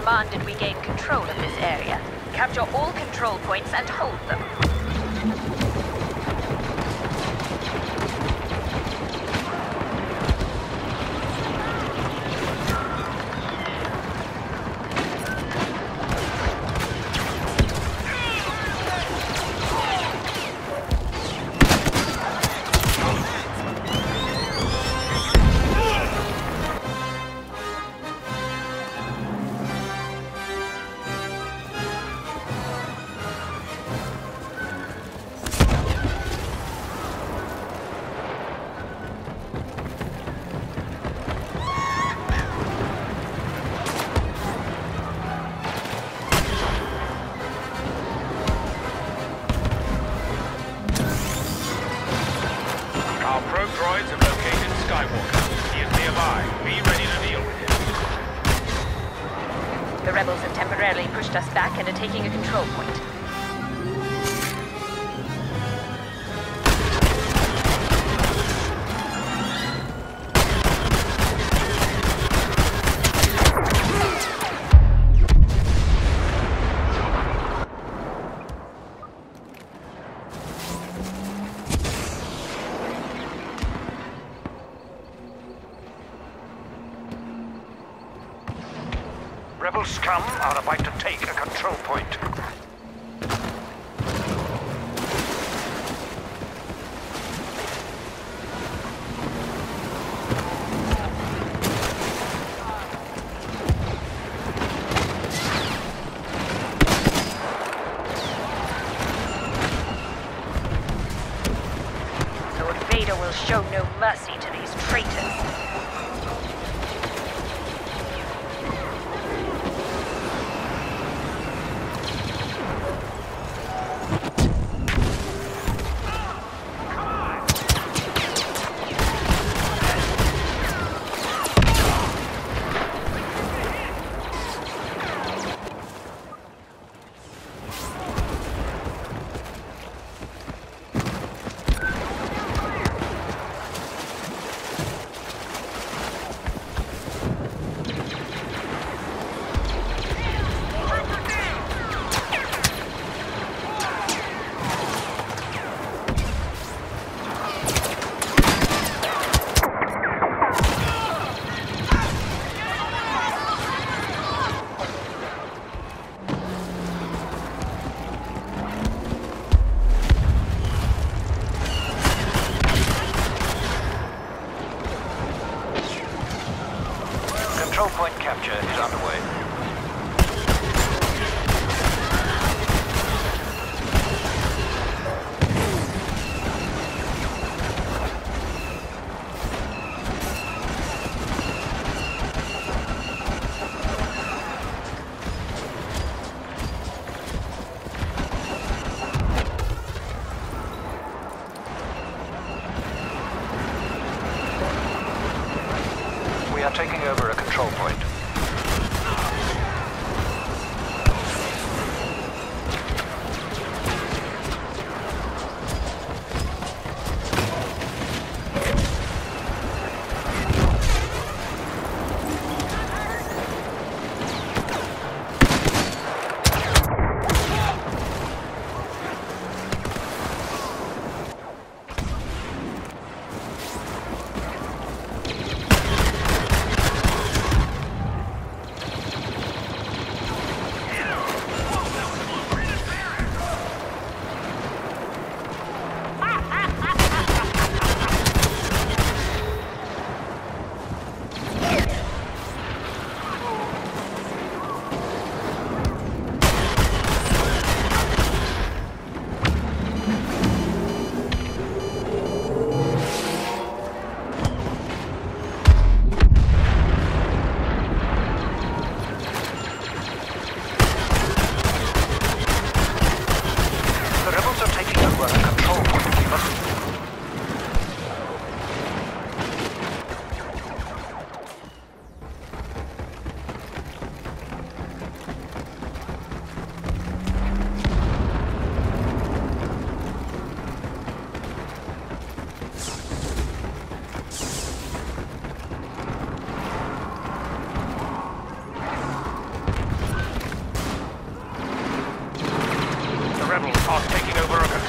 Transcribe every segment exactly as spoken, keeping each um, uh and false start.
demanded we gain control of this area. Capture all control points and hold them. The rebels have temporarily pushed us back and are taking a control point. Rebel scum are about to take a control point. Lord Vader will show no mercy to these traitors. Control point capture is underway. We are taking over a control point.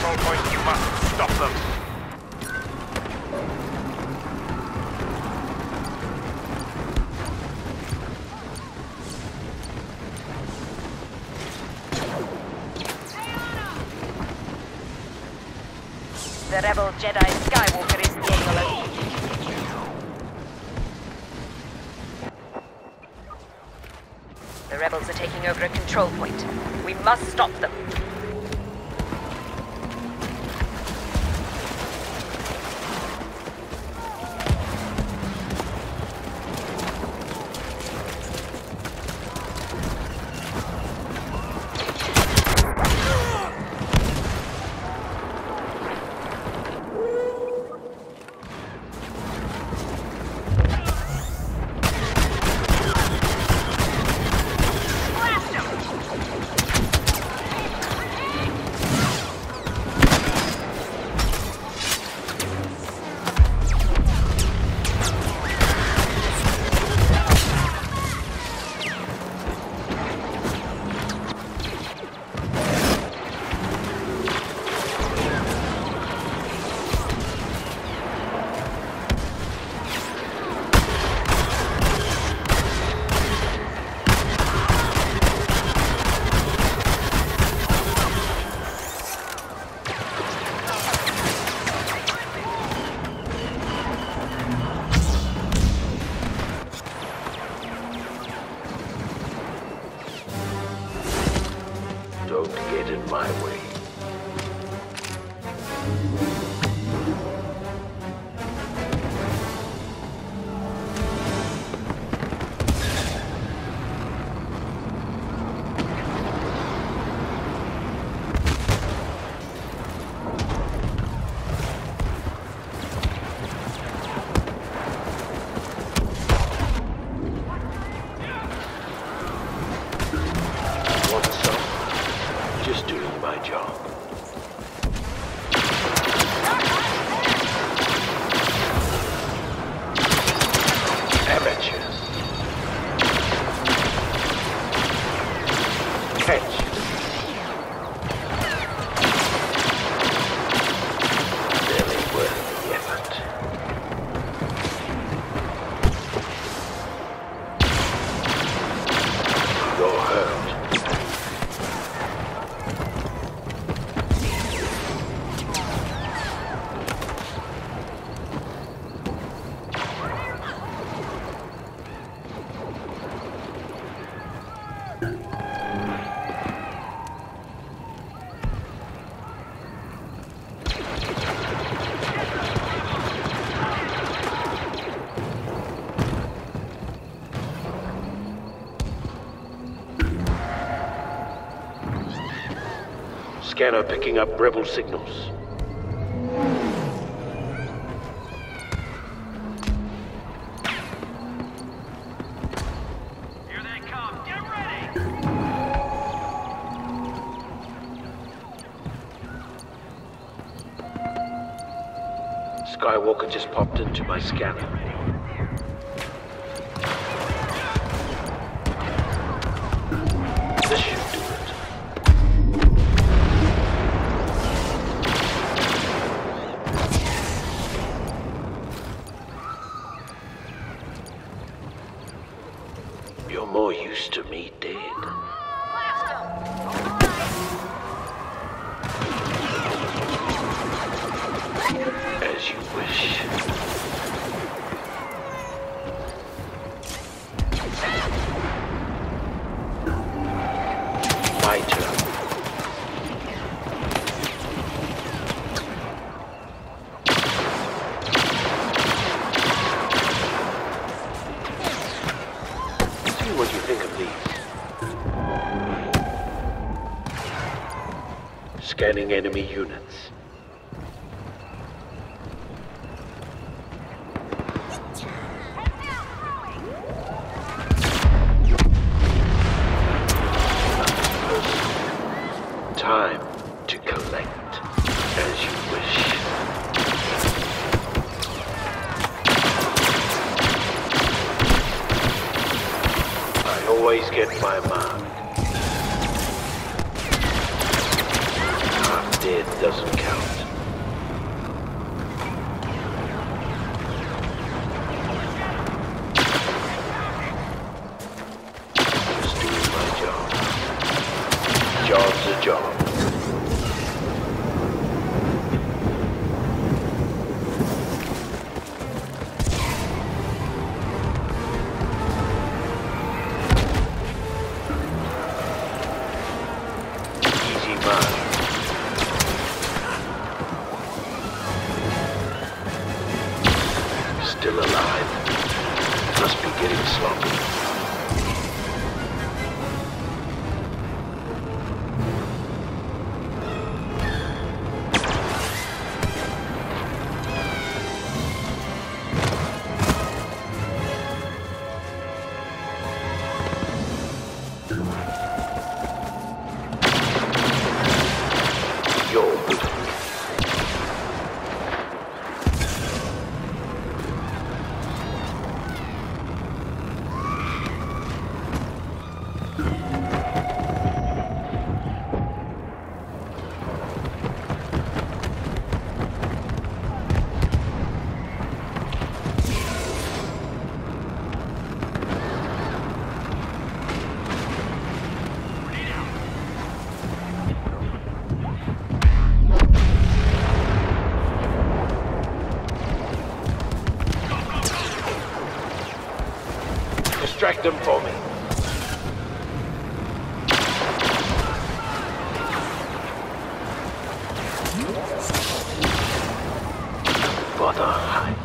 control points. You must stop them. The rebel Jedi Skywalker is near your location. The rebels are taking over a control point. We must stop them. Don't get in my way. Want some? Just doing my job. Amateurs. Catch. Barely worth the effort. You're hurt. Scanner picking up rebel signals. Here they come. Get ready. Skywalker just popped into my scanner. This should do it. You're more used to me dead. As you wish. My turn. See what you think of these. Scanning enemy units. Time to collect as you wish. I always get my mark. Half dead doesn't count. Still alive. Must be getting sloppy. Distract them for me. Father, I...